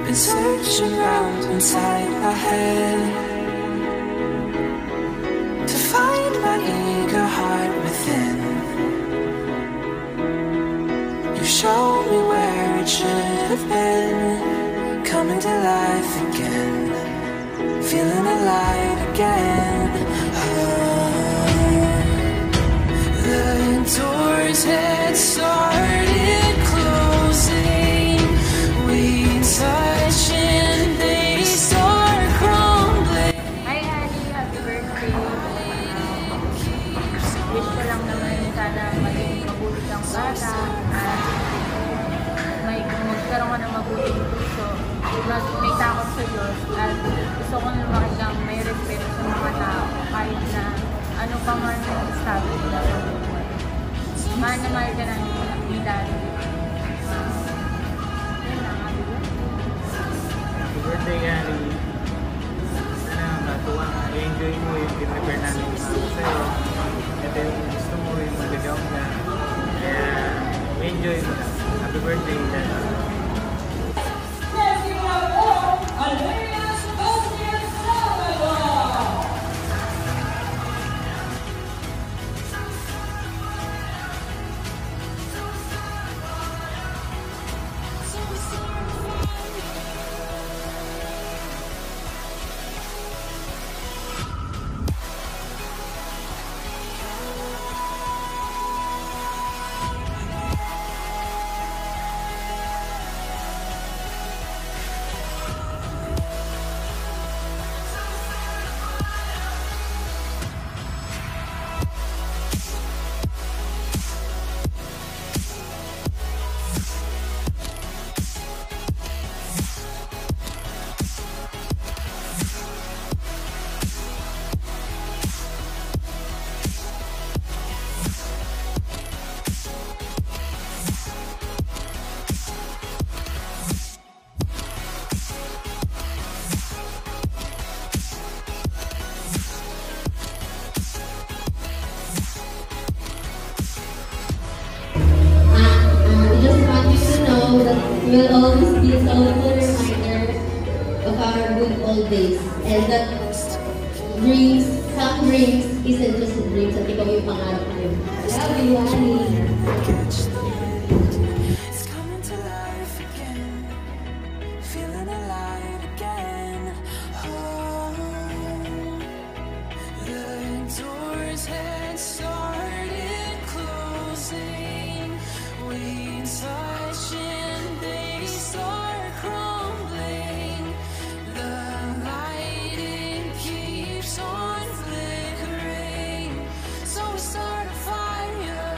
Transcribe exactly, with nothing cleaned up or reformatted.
been searching around inside my head to find my eager heart within. You showed me where it should have been, coming to life again, feeling alive again. Oh, the doors had started closing, we touch and they start crumbling. Hi honey, happy birthday. Wish ko lang naman sana maging mabuti kang bata at may magkaroon ka ng mabuting puso, mas may takot sa Diyos, at gusto ko lumaki kang may respeto sa mga tao kahit na ano pa man ang sabi nila. Mahal na mahal ka ng ni Daddy. Yun lang, happy birthday. Happy birthday, Gary. Sana matuwa ka. I-enjoy mo yung i-prepare namin sa'yo. Ito yung gusto mo, yung magagawa ka. Kaya, enjoy mo. Happy birthday, Daddy. We will always be a soulful reminder of our good old days, and that dreams, some dreams isn't just dreams, at ikaw yung pangarap ko. Love you, honey. It's coming to life again, feeling alive again. Oh, the doors had started closing, we touch and they start crumbling. The lighting keeps on flickering, so we start a fire.